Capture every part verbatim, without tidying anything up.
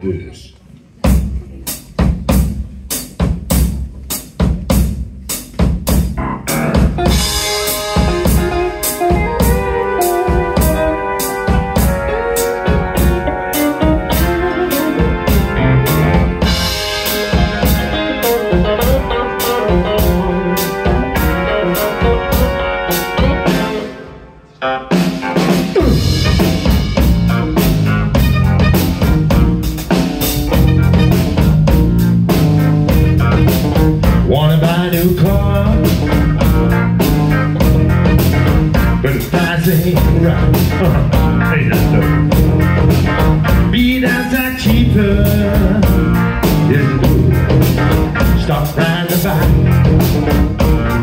this. Wanna buy a new car, but the price ain't right. Uh-huh. Ain't that so? Being outside cheaper is good. Stop riding the bike.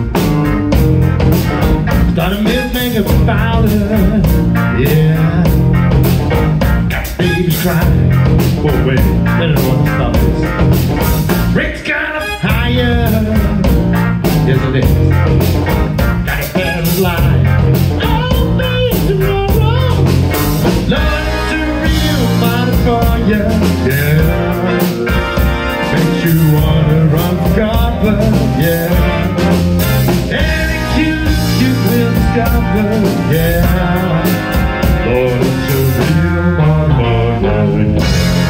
Start a milk maker powder, yeah. Got babies crying. Oh wait, I don't want to stop this. Rick's kind of higher, yes it is. Got a parent's line. Oh, baby, tomorrow. Lord, it's a real money for you, yeah. Makes you wanna run for cover, yeah. Any cute you will discover, yeah. Lord, it's a real money for you.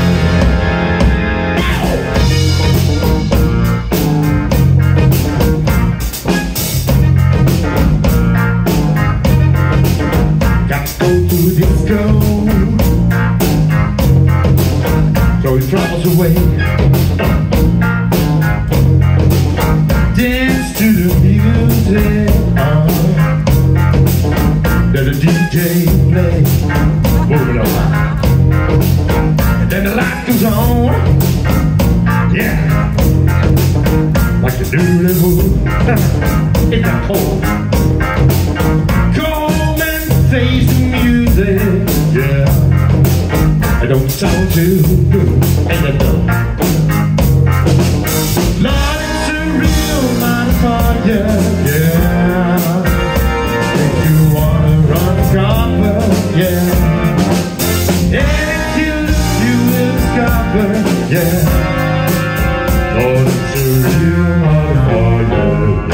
Throw your troubles away. Dance to the music uh, that the D J plays. Move it on. And then the light goes on. Yeah. Like the doodle move. It's a cold. Come and face the music. Yeah. I don't sound too good, and I know. Lord, it's a real money for you, yeah. Make you wanna run copper, yeah. And if you look, you will discover, yeah. Lord, it's a real money for you.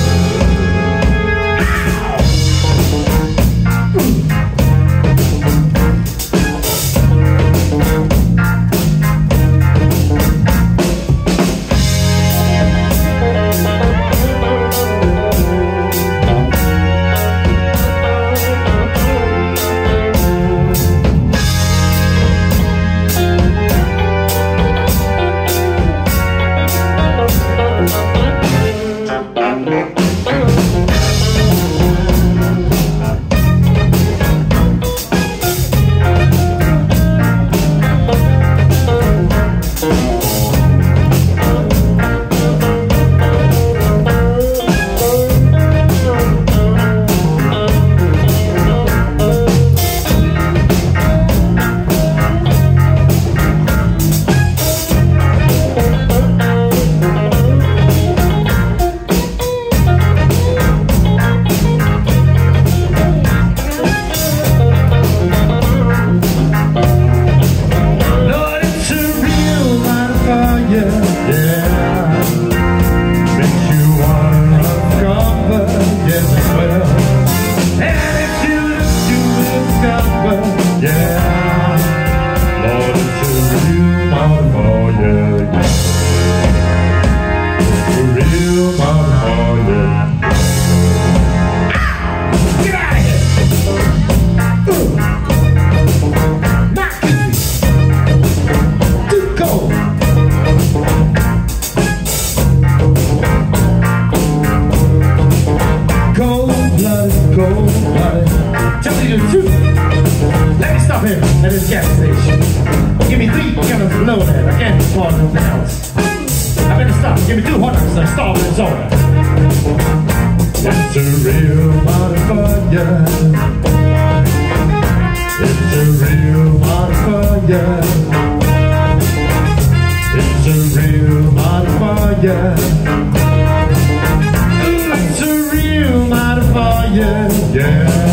Let me stop here at this gas station. Give me three gallons of loaded. I can't afford nothing else. I better stop. Give me two hot dogs and stop in soda. It's a real motherfucker. It's a real motherfucker. It's a real motherfucker. It's a real motherfucker. Yeah.